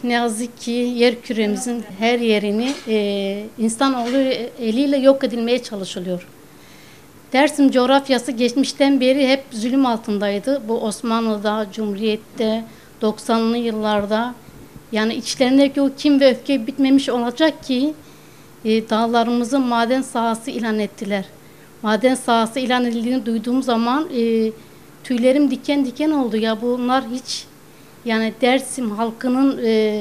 Ne yazık ki yer küremizin her yerini insanoğlu eliyle yok edilmeye çalışılıyor. Dersim coğrafyası geçmişten beri hep zulüm altındaydı. Bu Osmanlı'da, Cumhuriyet'te, 90'lı yıllarda. Yani içlerindeki o kin ve öfke bitmemiş olacak ki dağlarımızı maden sahası ilan ettiler. Maden sahası ilan edildiğini duyduğum zaman tüylerim diken diken oldu. Ya bunlar hiç yani Dersim halkının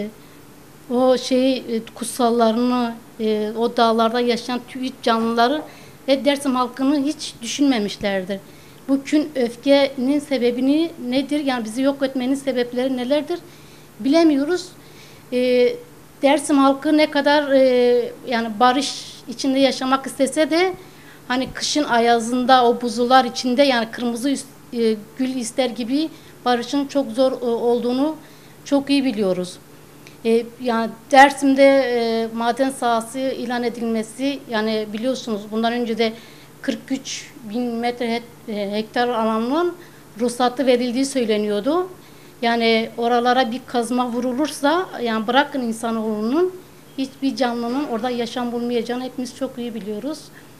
o kutsallarını, o dağlarda yaşayan tüy canlıları ve Dersim halkını hiç düşünmemişlerdir. Bu kün öfkenin sebebini nedir? Yani bizi yok etmenin sebepleri nelerdir? Bilemiyoruz. E, Dersim halkı ne kadar yani barış içinde yaşamak istese de hani kışın ayazında o buzullar içinde yani kırmızı gül ister gibi barışın çok zor olduğunu çok iyi biliyoruz. Yani Dersim'de maden sahası ilan edilmesi yani biliyorsunuz bundan önce de 43 bin metre hektar alanın ruhsatı verildiği söyleniyordu. Yani oralara bir kazma vurulursa yani bırakın insanoğlunun hiçbir canlının orada yaşam bulmayacağını hepimiz çok iyi biliyoruz.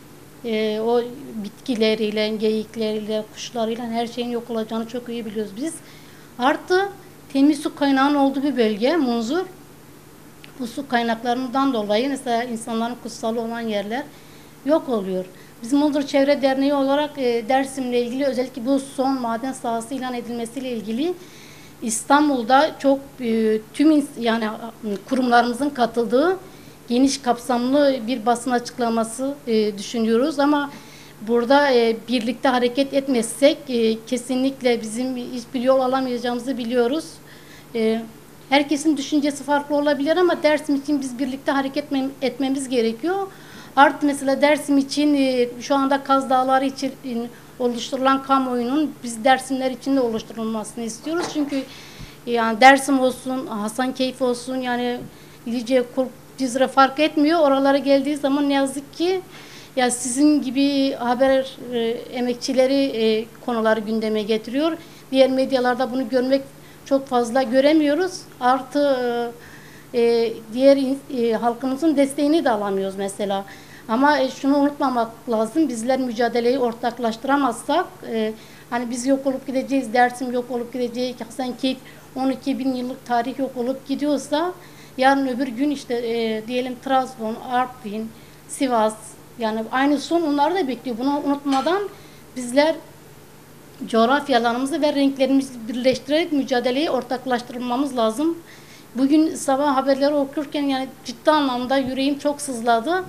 O bitkileriyle, geyikleriyle, kuşlarıyla her şeyin yok olacağını çok iyi biliyoruz biz. Artı temiz su kaynağının olduğu bir bölge Munzur. Bu su kaynaklarından dolayı mesela insanların kutsalı olan yerler yok oluyor. Biz Munzur Çevre Derneği olarak Dersim'le ilgili özellikle bu son maden sahası ilan edilmesiyle ilgili İstanbul'da çok tüm yani kurumlarımızın katıldığı geniş kapsamlı bir basın açıklaması düşünüyoruz ama burada birlikte hareket etmezsek kesinlikle bizim hiçbir yol alamayacağımızı biliyoruz. Herkesin düşüncesi farklı olabilir ama Dersim için biz birlikte hareket etmemiz gerekiyor. Artı mesela Dersim için şu anda Kaz Dağları için oluşturulan kamuoyunun biz Dersimler için de oluşturulmasını istiyoruz. Çünkü yani Dersim olsun, Hasankeyf olsun yani Lice, Kulp, Cizre fark etmiyor. Oralara geldiği zaman ne yazık ki ya sizin gibi haber emekçileri konuları gündeme getiriyor. Diğer medyalarda bunu görmek çok fazla göremiyoruz. Artı diğer halkımızın desteğini de alamıyoruz mesela. Ama şunu unutmamak lazım. Bizler mücadeleyi ortaklaştıramazsak hani biz yok olup gideceğiz, Dersim yok olup gidecek, Hasankeyf 12 bin yıllık tarih yok olup gidiyorsa yarın öbür gün işte diyelim Trabzon, Artvin, Sivas yani aynı son onları da bekliyor. Bunu unutmadan bizler coğrafyalarımızı ve renklerimizi birleştirerek mücadeleyi ortaklaştırmamız lazım. Bugün sabah haberleri okurken yani ciddi anlamda yüreğim çok sızladı.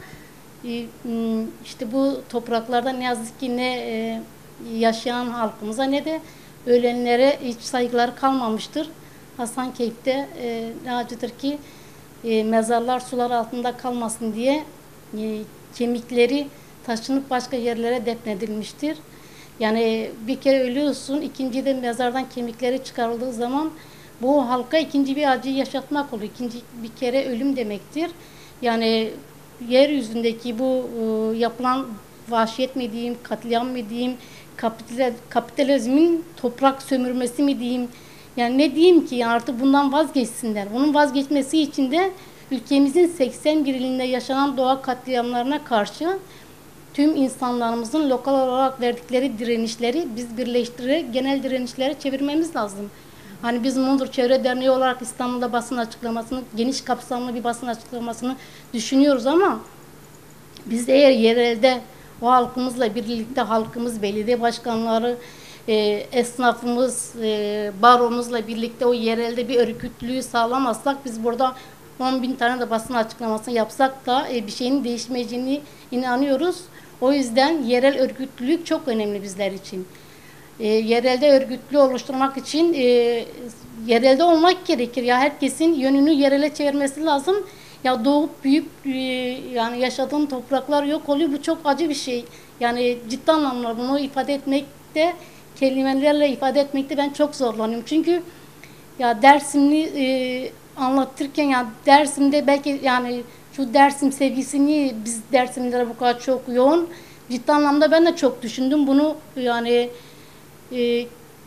İşte bu topraklarda ne yazık ki ne yaşayan halkımıza ne de ölenlere hiç saygıları kalmamıştır. Hasankeyf'te ne acıdır ki mezarlar sular altında kalmasın diye kemikleri taşınıp başka yerlere defnedilmiştir. Yani bir kere ölüyorsun, ikinci de mezardan kemikleri çıkarıldığı zaman bu halka ikinci bir acıyı yaşatmak oluyor. İkinci bir kere ölüm demektir. Yani yeryüzündeki bu yapılan vahşet mi diyeyim, katliam mı diyeyim, kapitalizmin toprak sömürmesi mi diyeyim, yani ne diyeyim ki artık bundan vazgeçsinler. Bunun vazgeçmesi için de ülkemizin 81 ilinde yaşanan doğa katliamlarına karşı tüm insanlarımızın lokal olarak verdikleri direnişleri biz birleştirerek genel direnişlere çevirmemiz lazım. Hani biz Munzur Çevre Derneği olarak İstanbul'da basın açıklamasını, geniş kapsamlı bir basın açıklamasını düşünüyoruz ama biz eğer yerelde o halkımızla birlikte halkımız, belediye başkanları, esnafımız, baromuzla birlikte o yerelde bir örgütlülüğü sağlamazsak biz burada 10 bin tane de basın açıklaması yapsak da bir şeyin değişmeyeceğini inanıyoruz. O yüzden yerel örgütlülük çok önemli bizler için. Yerelde örgütlü oluşturmak için yerelde olmak gerekir. Ya herkesin yönünü yerele çevirmesi lazım. Ya doğup büyüyüp yani yaşadığın topraklar yok oluyor. Bu çok acı bir şey. Yani ciddi anlamda bunu ifade etmekte, kelimelerle ifade etmekte ben çok zorlanıyorum. Çünkü ya Dersimli anlatırken ya Dersim'de belki yani şu Dersim sevgisi niye biz Dersimlilere bu kadar çok yoğun? Ciddi anlamda ben de çok düşündüm bunu yani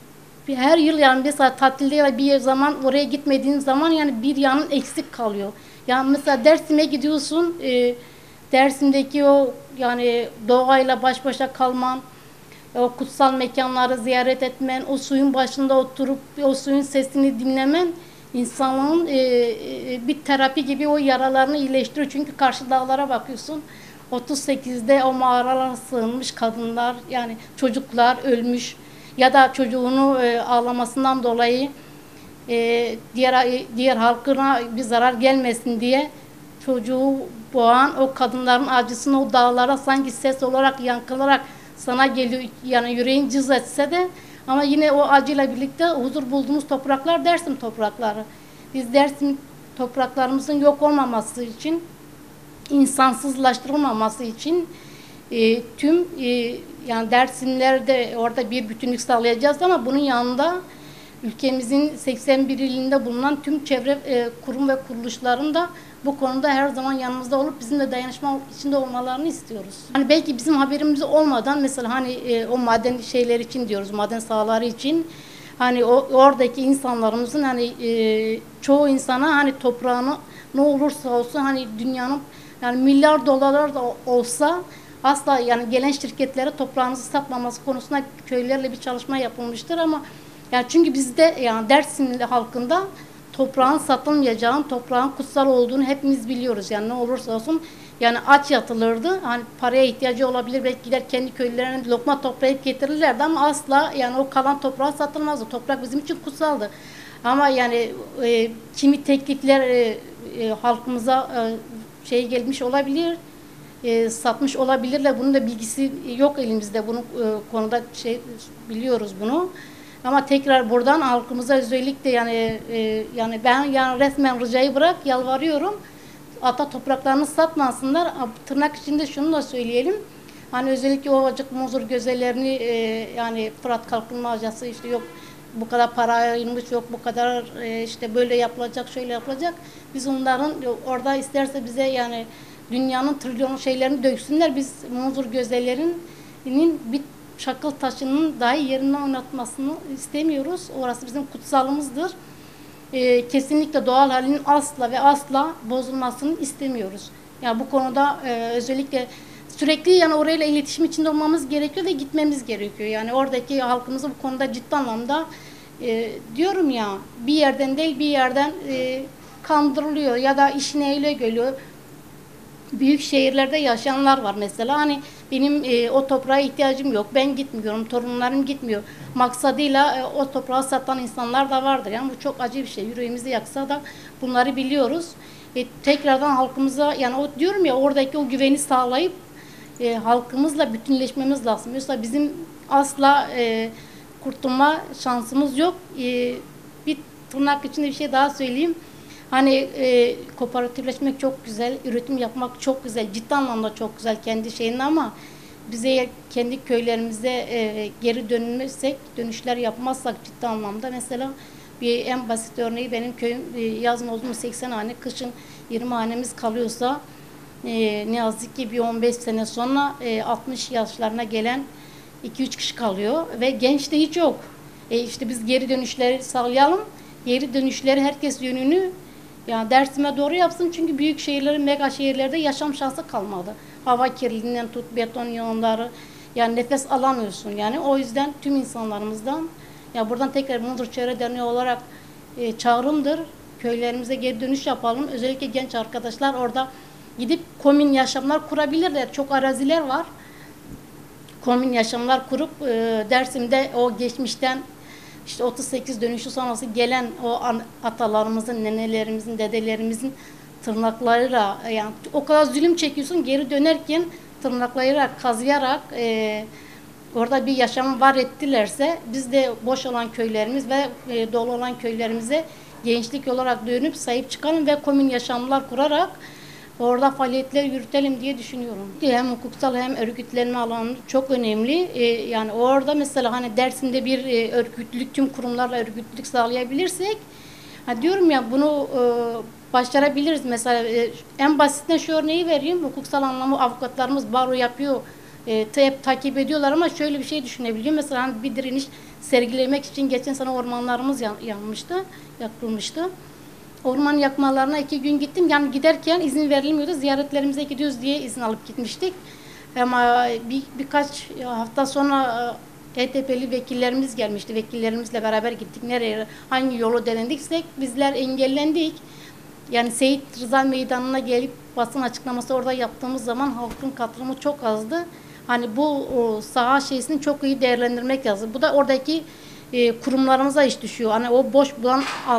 her yıl yani mesela tatilde ya da bir zaman oraya gitmediğin zaman yani bir yanın eksik kalıyor. Yani mesela Dersim'e gidiyorsun, Dersim'deki o yani doğayla baş başa kalman, o kutsal mekanları ziyaret etmen, o suyun başında oturup o suyun sesini dinlemen insanlığın bir terapi gibi o yaralarını iyileştiriyor. Çünkü karşı dağlara bakıyorsun. 38'de o mağaralara sığınmış kadınlar yani çocuklar ölmüş ya da çocuğunu ağlamasından dolayı diğer halkına bir zarar gelmesin diye çocuğu boğan o kadınların acısını o dağlara sanki ses olarak yankılarak sana geliyor. Yani yüreğin cız etse de ama yine o acıyla birlikte huzur bulduğumuz topraklar Dersim toprakları. Biz Dersim topraklarımızın yok olmaması için, insansızlaştırılmaması için tüm yani Dersimlerde orada bir bütünlük sağlayacağız ama bunun yanında ülkemizin 81 ilinde bulunan tüm çevre kurum ve kuruluşların da bu konuda her zaman yanımızda olup bizimle dayanışma içinde olmalarını istiyoruz. Hani belki bizim haberimiz olmadan mesela hani o maden şeyler için diyoruz, maden sahaları için hani oradaki insanlarımızın hani çoğu insana hani toprağını ne olursa olsun hani dünyanın yani milyar dolarlar da olsa asla yani gelen şirketlere toprağınızı satmaması konusunda köylerle bir çalışma yapılmıştır ama yani çünkü bizde yani Dersimli halkında toprağın satılmayacağını, toprağın kutsal olduğunu hepimiz biliyoruz. Yani ne olursa olsun yani aç yatılırdı. Hani paraya ihtiyacı olabilir. Belki gider kendi köylerine lokma toplayıp getirirlerdi ama asla yani o kalan toprağı satılmazdı. Toprak bizim için kutsaldı. Ama yani kimi teklifler halkımıza şey gelmiş olabilir. Satmış olabilirler. Bunun da bilgisi yok elimizde. Bunu konuda şey biliyoruz bunu. Ama tekrar buradan halkımıza özellikle yani ben yani resmen ricayı bırak yalvarıyorum. Ata topraklarını satmasınlar. Tırnak içinde şunu da söyleyelim. Hani özellikle o acık muzur gözelerini yani Fırat Kalkınma Ajansı işte yok bu kadar para ayrılmış yok bu kadar işte böyle yapılacak şöyle yapılacak. Biz onların orada isterse bize yani dünyanın trilyon şeylerini döksünler. Biz muzur gözelerinin bir çakıl taşının dahi yerinden oynatmasını istemiyoruz. Orası bizim kutsalımızdır. Kesinlikle doğal halinin asla ve asla bozulmasını istemiyoruz. Yani bu konuda özellikle sürekli yani orayla iletişim içinde olmamız gerekiyor ve gitmemiz gerekiyor. Yani oradaki halkımızı bu konuda ciddi anlamda diyorum ya bir yerden değil bir yerden kandırılıyor ya da işine öyle geliyor. Büyük şehirlerde yaşayanlar var mesela hani benim o toprağa ihtiyacım yok ben gitmiyorum torunlarım gitmiyor maksadıyla o toprağı satan insanlar da vardır yani bu çok acı bir şey yüreğimizi yaksa da bunları biliyoruz tekrardan halkımıza yani o diyorum ya oradaki o güveni sağlayıp halkımızla bütünleşmemiz lazım yoksa bizim asla kurtulma şansımız yok bir tırnak içinde bir şey daha söyleyeyim. Hani kooperatifleşmek çok güzel, üretim yapmak çok güzel, ciddi anlamda çok güzel kendi şeyinde ama bize kendi köylerimize geri dönülmezsek, dönüşler yapmazsak ciddi anlamda mesela bir en basit örneği benim köyüm yazın oldu mu 80 hane, kışın 20 hanemiz kalıyorsa ne yazık ki bir 15 sene sonra 60 yaşlarına gelen 2-3 kişi kalıyor ve genç de hiç yok. İşte biz geri dönüşleri sağlayalım, geri dönüşleri herkes yönünü yani Dersim'e doğru yapsın çünkü büyük şehirlerin, mega şehirlerde yaşam şansı kalmadı. Hava kirliliğinden tut, beton yığınları, yani nefes alamıyorsun yani. O yüzden tüm insanlarımızdan, ya buradan tekrar Mudur Çevre Derneği olarak çağrımdır. Köylerimize geri dönüş yapalım. Özellikle genç arkadaşlar orada gidip komün yaşamlar kurabilirler. Çok araziler var. Komün yaşamlar kurup Dersim'de o geçmişten İşte 38 dönüşü sonrası gelen o atalarımızın, nenelerimizin, dedelerimizin tırnaklarıyla yani o kadar zulüm çekiyorsun geri dönerken tırnaklarıyla kazıyarak orada bir yaşam var ettilerse biz de boş olan köylerimiz ve dolu olan köylerimize gençlik olarak dönüp sahip çıkalım ve komün yaşamlar kurarak orada faaliyetler yürütelim diye düşünüyorum. Hem hukuksal hem örgütlenme alanı çok önemli. Yani orada mesela hani Dersim'de bir örgütlülük, tüm kurumlarla örgütlülük sağlayabilirsek, diyorum ya bunu başarabiliriz. Mesela en basitinden şu örneği vereyim. Hukuksal anlamı avukatlarımız baro yapıyor. Hep takip ediyorlar ama şöyle bir şey düşünebiliyor. Mesela hani bir direniş sergilemek için geçen sene ormanlarımız yanmıştı, yakılmıştı. Orman yakmalarına 2 gün gittim. Yani giderken izin verilmiyordu. Ziyaretlerimize gidiyoruz diye izin alıp gitmiştik. Ama birkaç hafta sonra HDP'li vekillerimiz gelmişti. Vekillerimizle beraber gittik. Nereye, hangi yolu denediksek bizler engellendik. Yani Seyit Rıza Meydanı'na gelip basın açıklaması orada yaptığımız zaman halkın katılımı çok azdı. Hani bu saha şeysini çok iyi değerlendirmek lazım. Bu da oradaki kurumlarımıza iş düşüyor. Hani o boş bulan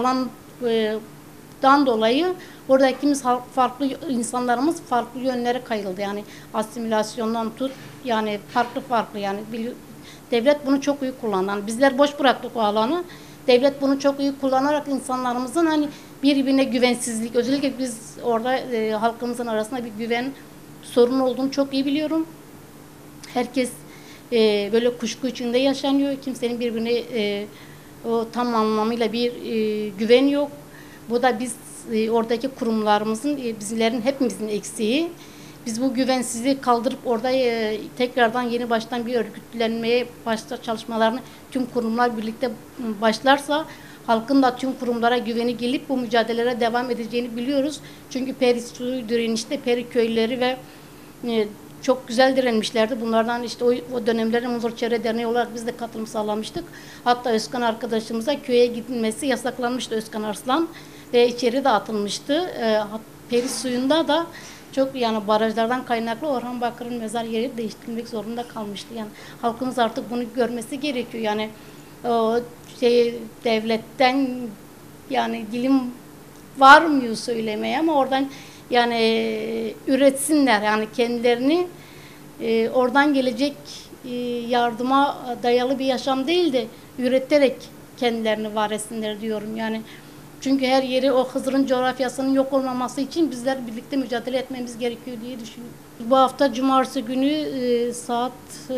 alandan dolayı oradakimiz farklı insanlarımız farklı yönlere kayıldı. Yani asimilasyondan tut yani farklı yani devlet bunu çok iyi kullandı. Yani bizler boş bıraktık o alanı. Devlet bunu çok iyi kullanarak insanlarımızın hani birbirine güvensizlik, özellikle biz orada halkımızın arasında bir güven sorunu olduğunu çok iyi biliyorum. Herkes böyle kuşku içinde yaşanıyor. Kimsenin birbirine o tam anlamıyla bir güven yok. Bu da biz oradaki kurumlarımızın, bizlerin hepimizin eksiği. Biz bu güvensizliği kaldırıp orada tekrardan yeni baştan bir örgütlenmeye çalışmalarını tüm kurumlar birlikte başlarsa halkın da tüm kurumlara güveni gelip bu mücadelelere devam edeceğini biliyoruz. Çünkü Peri Su direnişte Peri köyleri ve çok güzel direnmişlerdi. Bunlardan işte o dönemlerin Munzur Çevre Derneği olarak biz de katılım sağlamıştık. Hatta Özkan arkadaşımıza köye gidilmesi yasaklanmıştı, Özkan Arslan, ve içeri de atılmıştı. Peri suyunda da çok yani barajlardan kaynaklı Orhan Bakır'ın mezar yeri değiştirilmek zorunda kalmıştı. Yani halkımız artık bunu görmesi gerekiyor. Yani o devletten yani dilim varmıyor söylemeye ama oradan yani üretsinler yani kendilerini oradan gelecek yardıma dayalı bir yaşam değil de üreterek kendilerini var etsinler diyorum yani. Çünkü her yeri o Hızır'ın coğrafyasının yok olmaması için bizler birlikte mücadele etmemiz gerekiyor diye düşünüyorum. Bu hafta Cumartesi günü saat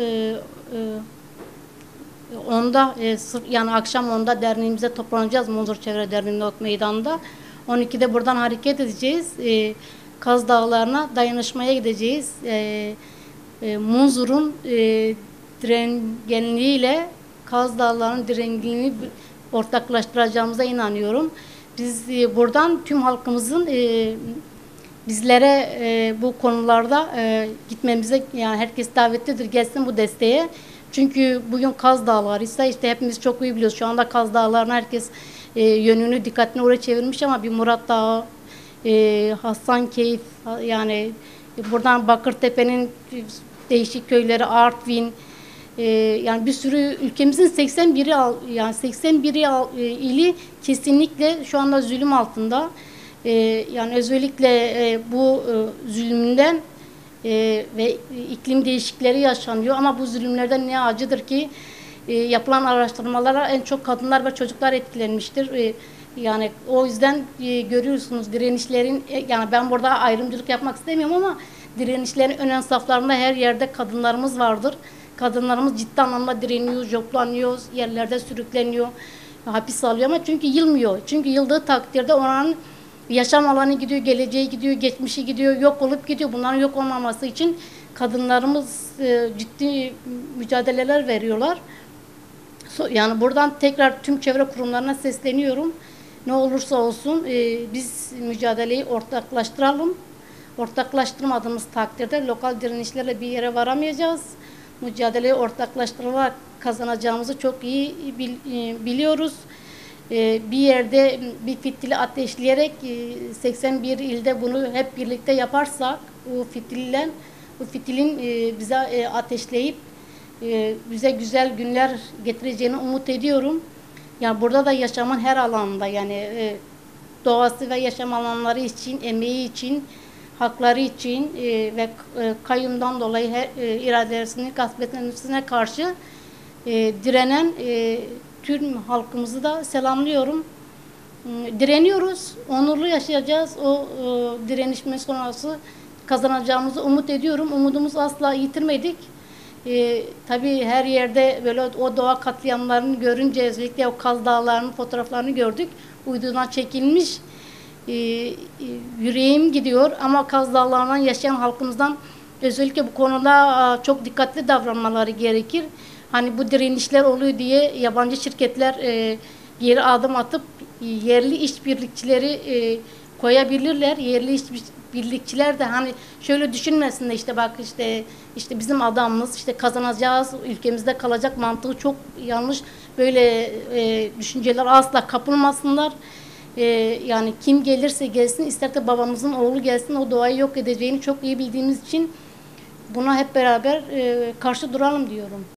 10'da yani akşam 10'da derneğimize toplanacağız Munzur Çevre Derneği'nin meydanında. 12'de buradan hareket edeceğiz. Kaz Dağları'na dayanışmaya gideceğiz. Munzur'un direngenliğiyle Kaz Dağları'nın direngenliğini ortaklaştıracağımıza inanıyorum. Biz buradan tüm halkımızın bizlere bu konularda gitmemize yani herkes davetlidir, gelsin bu desteğe. Çünkü bugün Kaz Dağları ise işte hepimiz çok iyi biliyoruz. Şu anda Kaz Dağları'na herkes yönünü, dikkatini oraya çevirmiş ama bir Murat Dağı, Hasankeyf yani buradan Bakırtepe'nin değişik köyleri, Artvin, yani bir sürü ülkemizin 81 ili kesinlikle şu anda zulüm altında. Yani özellikle bu zulümden ve iklim değişiklikleri yaşanıyor ama bu zulümlerden ne acıdır ki yapılan araştırmalara en çok kadınlar ve çocuklar etkilenmiştir. Yani o yüzden görüyorsunuz direnişlerin yani ben burada ayrımcılık yapmak istemiyorum ama direnişlerin ön saflarında her yerde kadınlarımız vardır. Kadınlarımız ciddi anlamda direniyor, joplanıyor, yerlerde sürükleniyor, hapis alıyor ama çünkü yılmıyor. Çünkü yıldığı takdirde oranın yaşam alanı gidiyor, geleceği gidiyor, geçmişi gidiyor, yok olup gidiyor. Bunların yok olmaması için kadınlarımız ciddi mücadeleler veriyorlar. Yani buradan tekrar tüm çevre kurumlarına sesleniyorum. Ne olursa olsun biz mücadeleyi ortaklaştıralım. Ortaklaştırmadığımız takdirde lokal direnişlerle bir yere varamayacağız. Mücadeleyi ortaklaştırarak kazanacağımızı çok iyi biliyoruz. Bir yerde bir fitili ateşleyerek 81 ilde bunu hep birlikte yaparsak bu fitilin bize ateşleyip bize güzel günler getireceğini umut ediyorum. Yani burada da yaşamın her alanında yani doğası ve yaşam alanları için, emeği için, hakları için ve kayyumdan dolayı iradesini gasp etmesine karşı direnen tüm halkımızı da selamlıyorum. Direniyoruz, onurlu yaşayacağız. O direnişme sonrası kazanacağımızı umut ediyorum. Umudumuzu asla yitirmedik. Tabii her yerde böyle o doğa katliamlarını görünce özellikle o Kaz Dağları'nın fotoğraflarını gördük. Uydudan çekilmiş. Yüreğim gidiyor ama Kaz Dağları'ndan yaşayan halkımızdan özellikle bu konuda çok dikkatli davranmaları gerekir. Hani bu direnişler oluyor diye yabancı şirketler geri adım atıp yerli işbirlikçileri koyabilirler. Yerli işbirlikçiler de hani şöyle düşünmesin de işte bak işte bizim adamımız işte kazanacağız, ülkemizde kalacak mantığı çok yanlış. Böyle düşünceler asla kapılmasınlar. Yani kim gelirse gelsin, ister de babamızın oğlu gelsin, o doğayı yok edeceğini çok iyi bildiğimiz için buna hep beraber karşı duralım diyorum.